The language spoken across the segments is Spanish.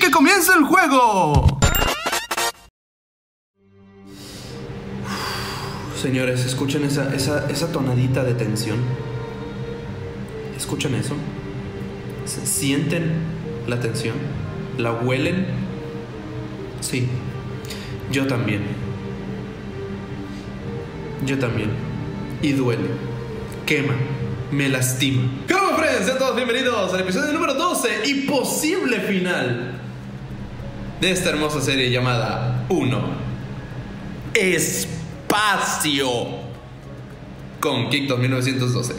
¡Que comience el juego! Señores, escuchen esa tonadita de tensión. ¿Escuchan eso? ¿Sienten la tensión? ¿La huelen? Sí, yo también. Yo también. Y duele. Quema. Me lastima. ¿Cómo friends? Sean todos bienvenidos al episodio número 12 y posible final de esta hermosa serie llamada 1 Espacio con Kick 1912.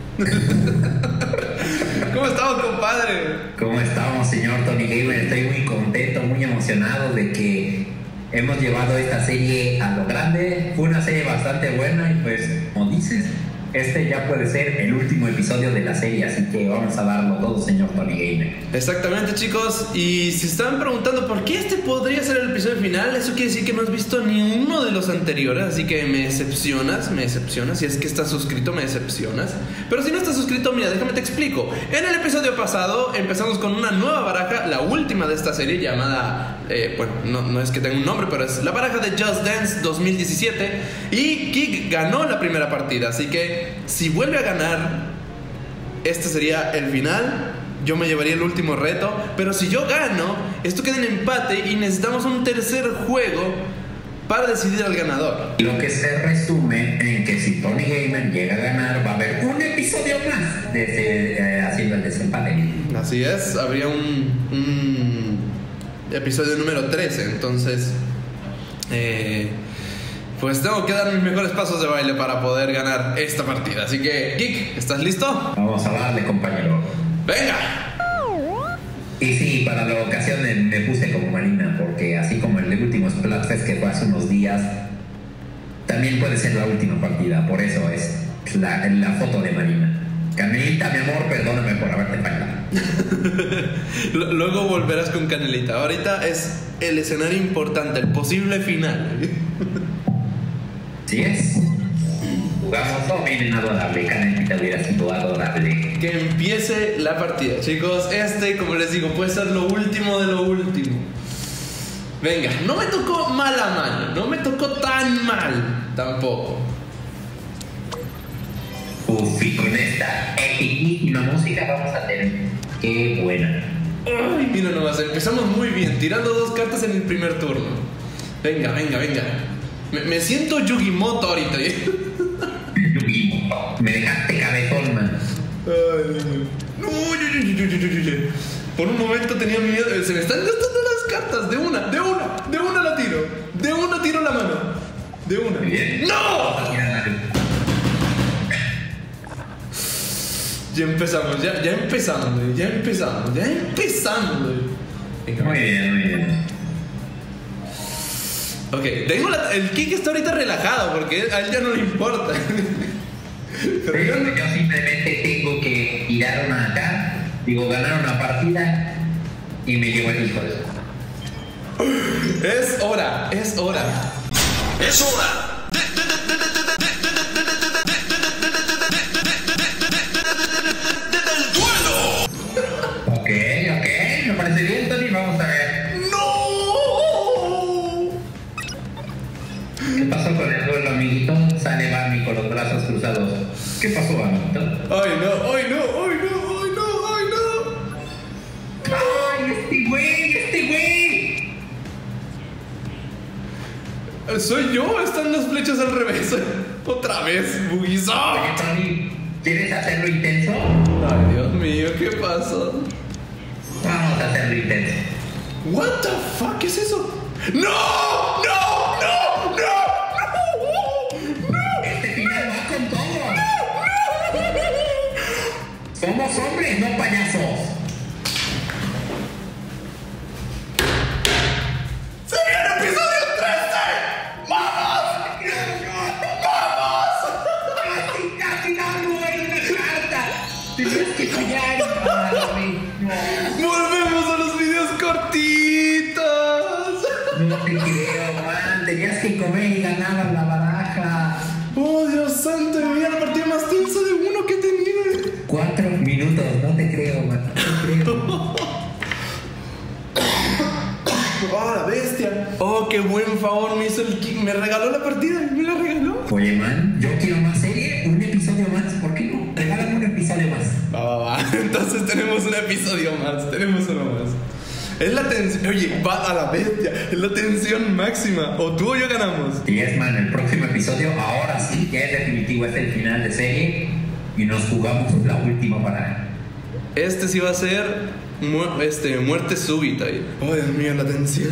¿Cómo estamos, compadre? ¿Cómo estamos, señor Tony Gamer? Estoy muy contento, muy emocionado de que hemos llevado esta serie a lo grande. Fue una serie bastante buena y pues, como dices, este ya puede ser el último episodio de la serie, así que vamos a darlo todo, señor Tony Gamer. Exactamente, chicos. Y si estaban preguntando por qué este podría ser el episodio final, eso quiere decir que no has visto ni uno de los anteriores, así que me decepcionas. Si es que estás suscrito, me decepcionas. Pero si no estás suscrito, mira, déjame te explico. En el episodio pasado empezamos con una nueva baraja, la última de esta serie, llamada bueno, no es que tenga un nombre, pero es la baraja de Just Dance 2017. Y Kick ganó la primera partida, así que si vuelve a ganar, este sería el final. Yo me llevaría el último reto. Pero si yo gano, esto queda en empate y necesitamos un tercer juego para decidir al ganador. Lo que se resume en que si Tony Gamer llega a ganar, va a haber un episodio más de haciendo el desempate. Así es, habría un episodio número 13. Entonces pues tengo que dar mis mejores pasos de baile para poder ganar esta partida. Así que, Kick, ¿estás listo? Vamos a darle, compañero. ¡Venga! Y sí, para la ocasión me puse como Marina, porque así como el último Splatfest que fue hace unos días, también puede ser la última partida. Por eso es la foto de Marina. Canelita, mi amor, perdóname por haberte fallado. Luego volverás con Canelita. Ahorita es el escenario importante, el posible final. Sí es. Jugamos todo bien adorable. Canelita hubiera sido adorable. Que empiece la partida, chicos. Como les digo, puede ser lo último de lo último. Venga, no me tocó mal a mal. No me tocó tan mal tampoco. Uf, y con esta epiquísima música vamos a tener. Qué buena. Ay, mira nomás, empezamos muy bien, tirando 2 cartas en el primer turno. Venga. Me siento Yugimoto ahorita. Yugimoto, me dejaste cabezón, man. Ay, no, por un momento tenía miedo. Se me están gastando las cartas. De una la tiro. De una tiro la mano. De una. Bien. ¡No! Ya empezamos. Venga. Muy bien. Ok, el Kick está ahorita relajado porque a él ya no le importa. Pero yo simplemente tengo que tirar una acá, ganar una partida y me llevo el hijo de eso. Es hora. ¡Del duelo! Ok, me parece bien, Tony, vamos a ver. ¡No! ¿Qué pasó con el duelo, amiguito? Sale Barney con los brazos cruzados. ¿Qué pasó, amiguito? ¡Ay, no! ¡Ay, este güey! Soy yo, están las flechas al revés. Otra vez, Bugizo. Oye, Tony, ¿quieres hacerlo intenso? Ay, Dios mío, ¿qué pasó? Vamos a hacerlo intenso. What the fuck, ¿qué es eso? ¡No! Este final va con todo. Somos hombres, no payasos. ¡Se viene el episodio 13! ¡Vamos! Casi no hay una carta. Tienes que fallar. ¡Volvemos a los videos cortitos! No te creo, man. Tenías que comer y ganaban la baraja. ¡Oh, Dios santo! Me la partida más tensa de uno que he tenido. 4 minutos, no te creo, man. No te creo. ¡Oh, la bestia! ¡Oh, qué buen favor me hizo el Kik! Me regaló la partida, me la regaló. Oye, man, yo quiero más serie, un episodio más, ¿por qué no? Regálame un episodio más. Va. Entonces tenemos un episodio más, tenemos uno más. Es la tensión, oye, va a la bestia, es la tensión máxima. O tú o yo ganamos. Y es, man, el próximo episodio, ahora sí, ya es definitivo, es el final de serie. Y nos jugamos la última baraja. Este sí va a ser muerte súbita. Oh, Dios mío, la tensión.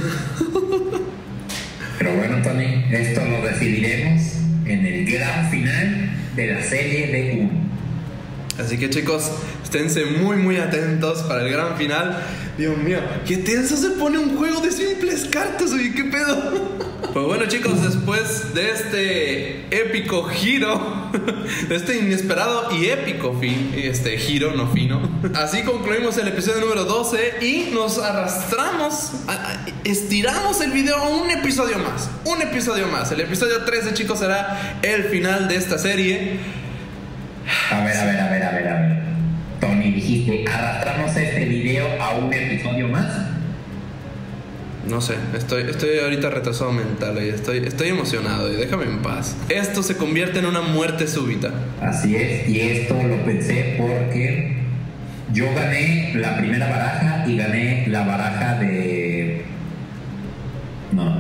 Pero bueno, Tony, esto lo decidiremos en el gran final de la serie de 1. Así que chicos, esténse muy atentos para el gran final. Dios mío, qué tenso se pone un juego de simples cartas, oye, qué pedo. Pues bueno chicos, después de este épico giro, de este inesperado y épico giro, no fino, así concluimos el episodio número 12 y nos arrastramos, estiramos el video a un episodio más. El episodio 13, chicos, será el final de esta serie. A ver. Tony, dijiste, arrastramos este video a un episodio más. No sé, estoy ahorita retrasado mental, estoy emocionado, déjame en paz. Esto se convierte en una muerte súbita. Así es, y esto lo pensé porque yo gané la primera baraja y gané la baraja de... No.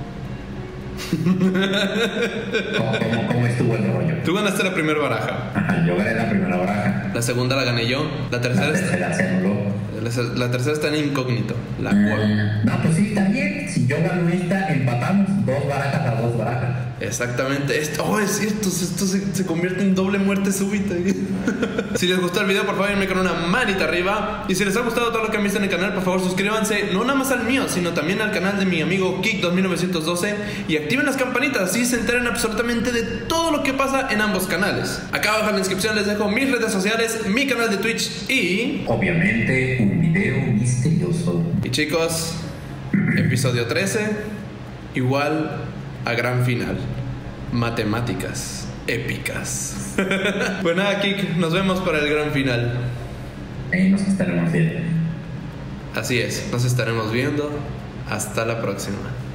¿Cómo estuvo el rollo? Tú ganaste la primera baraja. Ajá, yo gané la primera baraja. La segunda la gané yo. La tercera se anuló. La tercera está en incógnito. No, pues sí, está bien. Si yo gano esta, empatamos 2 barajas a 2 barajas. Exactamente. Es cierto. Esto se convierte en doble muerte súbita. Si les gustó el video, por favor, denme con una manita arriba. Y si les ha gustado todo lo que han visto en el canal, por favor, suscríbanse. No nada más al mío, sino también al canal de mi amigo Kik2912. Y activen las campanitas, así se enteren absolutamente de todo lo que pasa en ambos canales. Acá abajo en la descripción les dejo mis redes sociales, mi canal de Twitch y... obviamente, un video misterioso. Y chicos, episodio 13, igual a gran final. Matemáticas épicas. Pues nada, Kik, nos vemos para el gran final. Ahí nos estaremos viendo. Así es, nos estaremos viendo. Hasta la próxima.